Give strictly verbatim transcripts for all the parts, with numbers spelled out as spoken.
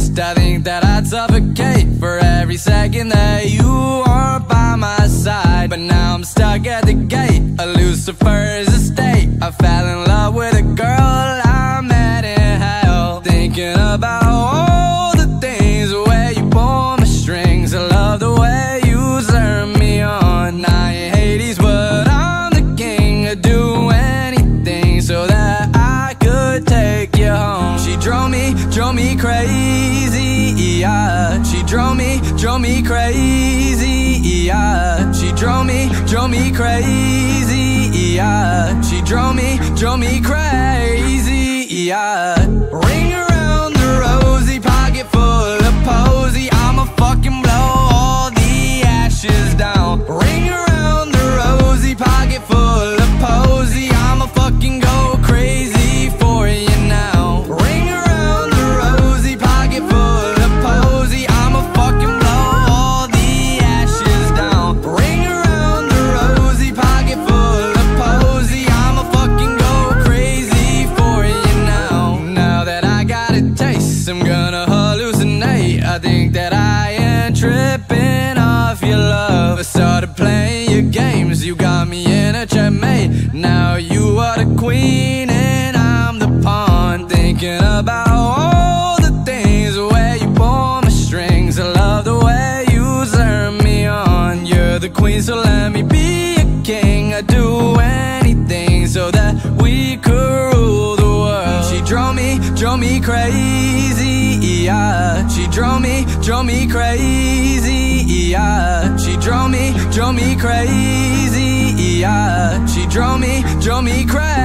taste. I think that I'd suffocate for every second that you aren't by my side. But now I'm stuck at the gate, a Lucifer's estate. I fell in love with a girl I met in hell, thinking about all the things where you pull my strings. I love the way you turn me on. I ain't Hades, but I'm the king. I'd do anything so that I could take you home. She drove me, drove me crazy, yeah. She drove me, drove me crazy, yeah. She drove me, drove me crazy, yeah. She drove me, drove me crazy, yeah. Ring around the rosy, pocket full of posy. I'ma fucking blow all the ashes down. Ring around the rosy, pocket full of posy. I'ma fucking go crazy for you now. Ring around the rosy, pocket full of posy. I'ma fucking blow all the ashes down. Ring around the rosy, pocket full of posy. I'ma fucking go crazy for you now. Now that I got a taste, I'm gonna hallucinate. I think that I am tripping off your love. I started playing your games, you got me in a checkmate. Now you are the queen and I'm the pawn, thinking about all the things where you pull my strings. I love the way you turn me on. You're the queen, so let me be a king. I'd do anything so that we could rule the world. She drove me, drove me crazy, yeah. She drove me, drove me crazy, yeah. She drove me, drove me crazy, yeah. She drove me, drove me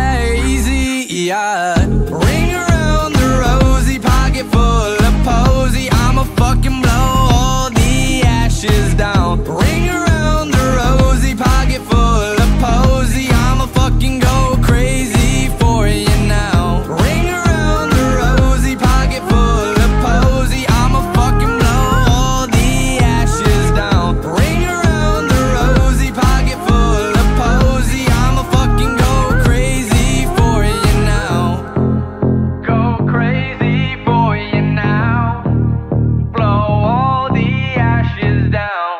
crazy, yeah. Ring around the rosy, pocket full of posy. I'ma fucking blow all the ashes down. Ring around the rosy, pocket full of posy. I'ma fucking go crazy for you now. Ring around the rosy, pocket full of posy. I'ma fucking blow all the ashes down. Ring around the rosy, pocket full of posy. I'ma fucking go crazy for you now. Go crazy for you now. Blow all the ashes down.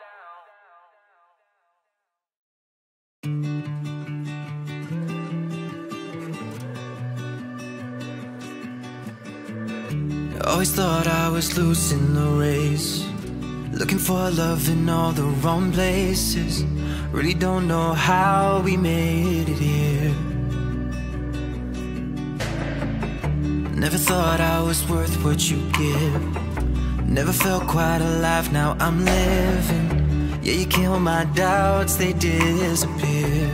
Always thought I was losing the race, looking for love in all the wrong places. Really don't know how we made it here. Never thought I was worth what you give. Never felt quite alive, now I'm living. Yeah, you kill my doubts, they disappear.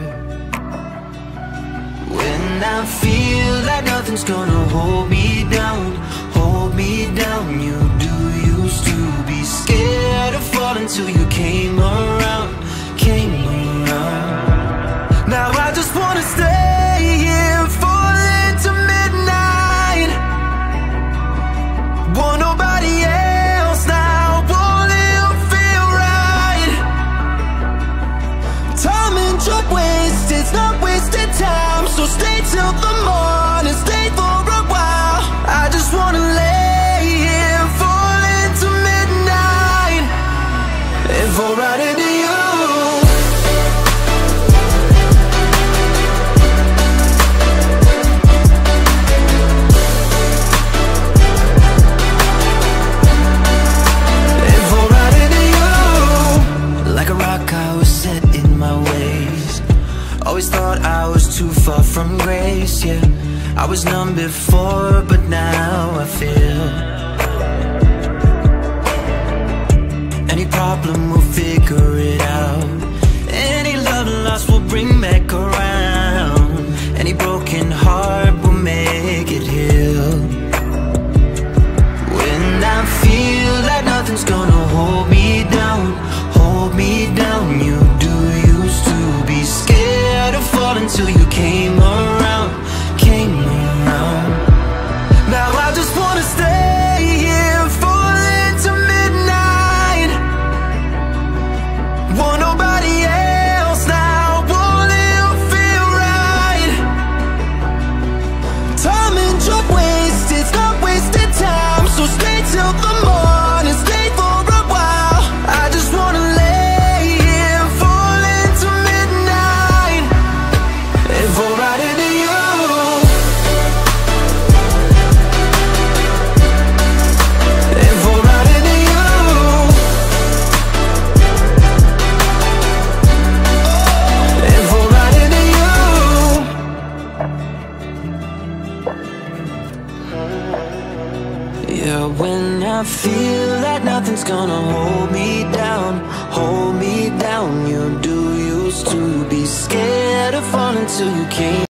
When I feel like nothing's gonna hold me down, hold me down. You do used to be scared of falling till you came around, came around. Now I just wanna stay here, fall into midnight. Want nobody else now, won't it feel right? Time and job wasted, it's not wasted time. So stay till the morning, stay for a while. I just wanna lay here, fall into midnight, and fall right into you. And fall right into you. Like a rock I was set in my ways. Always thought I was too far from grace, yeah. I was numb before, but now I feel any problem, we'll figure it out. Any love lost, we'll bring back around. Any broken heart, we'll make it heal. When I feel like nothing's gonna hold me down, hold me down. You do used to be scared of falling till you came around, came around. nothing's gonna hold me down, hold me down. You do used to be scared of falling till you came